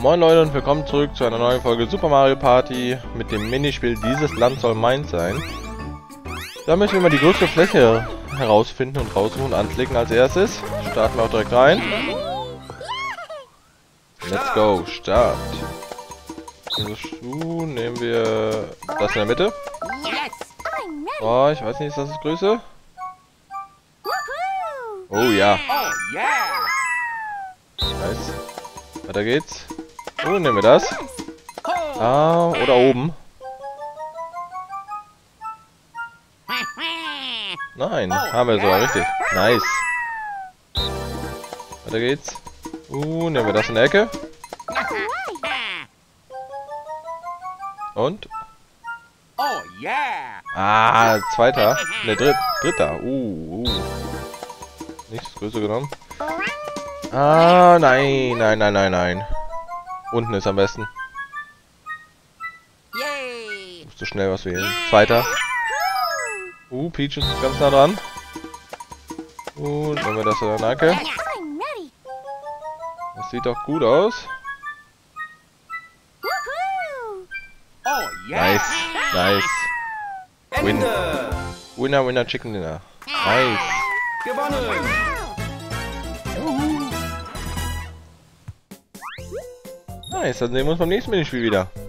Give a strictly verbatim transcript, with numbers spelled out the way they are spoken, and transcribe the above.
Moin Leute und willkommen zurück zu einer neuen Folge Super Mario Party mit dem Minispiel Dieses Land soll meins sein. Da müssen wir mal die größte Fläche herausfinden und raussuchen und anklicken als erstes. Starten wir auch direkt rein. Let's go, Start. Also Schuh nehmen wir das in der Mitte. Oh, ich weiß nicht, ist das das Größe? Oh ja. Nice. Weiter geht's. Oh, nehmen wir das. Ah, oder oben. Nein, haben wir sogar richtig. Nice. Weiter geht's. Uh, nehmen wir das in der Ecke. Und? Ah, zweiter. Ne, dritt, dritter. Uh, uh. Nicht das Größe genommen. Ah, nein, nein, nein, nein, nein. Unten ist am besten. Musst du schnell was wählen. Zweiter. Uh, Peach ist ganz nah dran. Uh, nehmen wir das in der Nacke. Das sieht doch gut aus. Nice, nice. Win. Winner, winner, chicken dinner. Nice. Gewonnen! Nice, dann sehen wir uns beim nächsten Minispiel wieder.